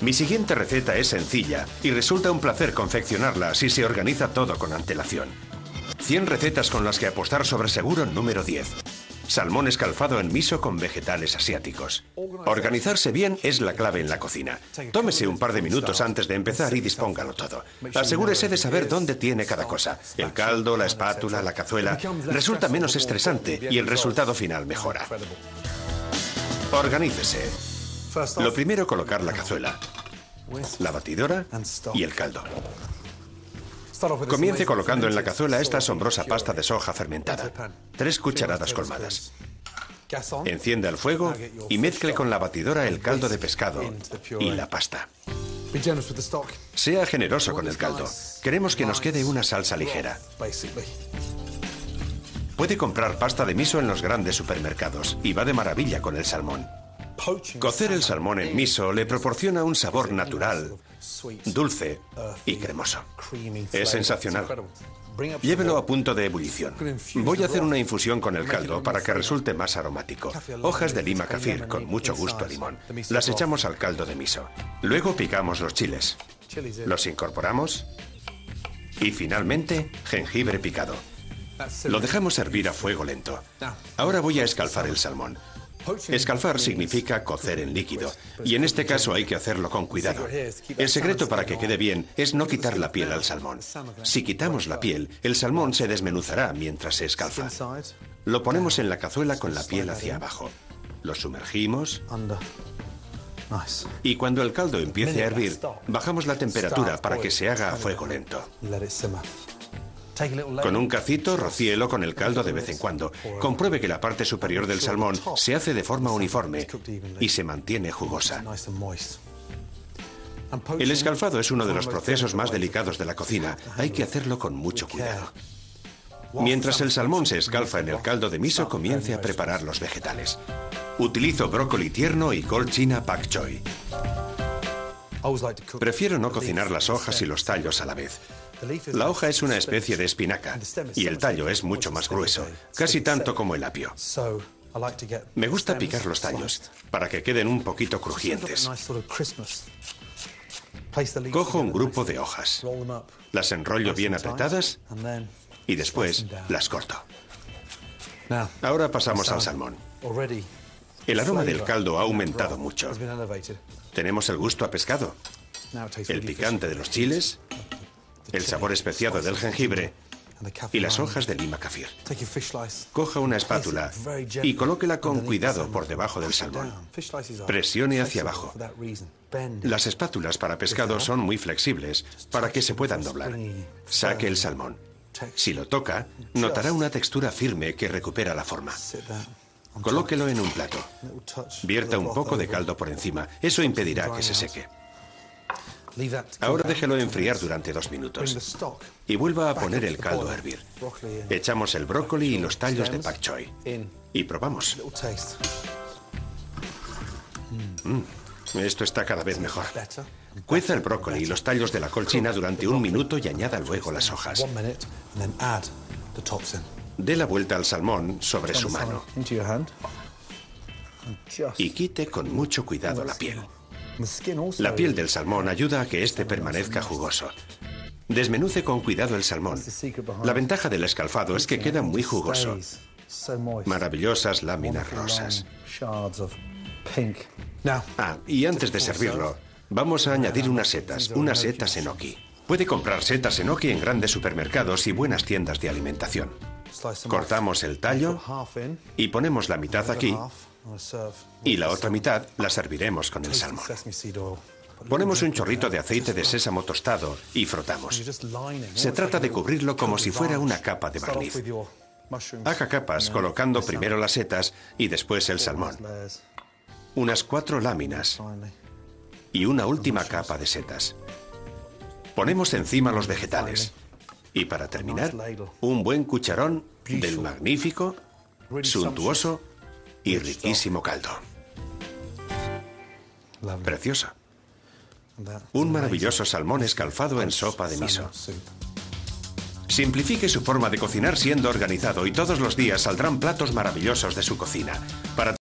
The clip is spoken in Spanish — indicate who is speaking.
Speaker 1: Mi siguiente receta es sencilla y resulta un placer confeccionarla si se organiza todo con antelación. 100 recetas con las que apostar sobre seguro número 10. Salmón escalfado en miso con vegetales asiáticos. Organizarse bien es la clave en la cocina. Tómese un par de minutos antes de empezar y dispóngalo todo. Asegúrese de saber dónde tiene cada cosa. El caldo, la espátula, la cazuela. Resulta menos estresante y el resultado final mejora. Organícese. Lo primero, colocar la cazuela, la batidora y el caldo. Comience colocando en la cazuela esta asombrosa pasta de soja fermentada. 3 cucharadas colmadas. Encienda el fuego y mezcle con la batidora el caldo de pescado y la pasta. Sea generoso con el caldo. Queremos que nos quede una salsa ligera. Puede comprar pasta de miso en los grandes supermercados y va de maravilla con el salmón. Cocer el salmón en miso le proporciona un sabor natural, dulce y cremoso. Es sensacional. Llévelo a punto de ebullición. Voy a hacer una infusión con el caldo para que resulte más aromático. Hojas de lima kafir con mucho gusto a limón. Las echamos al caldo de miso. Luego picamos los chiles. Los incorporamos. Y finalmente, jengibre picado. Lo dejamos hervir a fuego lento. Ahora voy a escalfar el salmón. Escalfar significa cocer en líquido, y en este caso hay que hacerlo con cuidado. El secreto para que quede bien es no quitar la piel al salmón. Si quitamos la piel, el salmón se desmenuzará mientras se escalfa. Lo ponemos en la cazuela con la piel hacia abajo. Lo sumergimos. Y cuando el caldo empiece a hervir, bajamos la temperatura para que se haga a fuego lento. Con un cacito, rocíelo con el caldo de vez en cuando. Compruebe que la parte superior del salmón se hace de forma uniforme y se mantiene jugosa. El escalfado es uno de los procesos más delicados de la cocina. Hay que hacerlo con mucho cuidado. Mientras el salmón se escalfa en el caldo de miso, comience a preparar los vegetales. Utilizo brócoli tierno y col china pak choi. Prefiero no cocinar las hojas y los tallos a la vez. La hoja es una especie de espinaca y el tallo es mucho más grueso, casi tanto como el apio. Me gusta picar los tallos para que queden un poquito crujientes. Cojo un grupo de hojas, las enrollo bien apretadas y después las corto. Ahora pasamos al salmón. El aroma del caldo ha aumentado mucho. Tenemos el gusto a pescado, el picante de los chiles, el sabor especiado del jengibre y las hojas de lima kafir. Coja una espátula y colóquela con cuidado por debajo del salmón. Presione hacia abajo. Las espátulas para pescado son muy flexibles para que se puedan doblar. Saque el salmón. Si lo toca, notará una textura firme que recupera la forma. Colóquelo en un plato. Vierta un poco de caldo por encima. Eso impedirá que se seque. Ahora déjelo enfriar durante 2 minutos y vuelva a poner el caldo a hervir. Echamos el brócoli y los tallos de pak choi y probamos. Esto está cada vez mejor. Cueza el brócoli y los tallos de la col china durante 1 minuto y añada luego las hojas. Dé la vuelta al salmón sobre su mano y quite con mucho cuidado la piel. La piel del salmón ayuda a que éste permanezca jugoso. Desmenuce con cuidado el salmón. La ventaja del escalfado es que queda muy jugoso. Maravillosas láminas rosas. Y antes de servirlo, vamos a añadir unas setas enoki. Puede comprar setas enoki en grandes supermercados y buenas tiendas de alimentación. Cortamos el tallo y ponemos la mitad aquí y la otra mitad la serviremos con el salmón. Ponemos un chorrito de aceite de sésamo tostado y frotamos. Se trata de cubrirlo como si fuera una capa de barniz. Haga capas colocando primero las setas y después el salmón. Unas 4 láminas y una última capa de setas. Ponemos encima los vegetales. Y para terminar, un buen cucharón del magnífico, suntuoso y riquísimo caldo. Precioso. Un maravilloso salmón escalfado en sopa de miso. Simplifique su forma de cocinar siendo organizado y todos los días saldrán platos maravillosos de su cocina. Para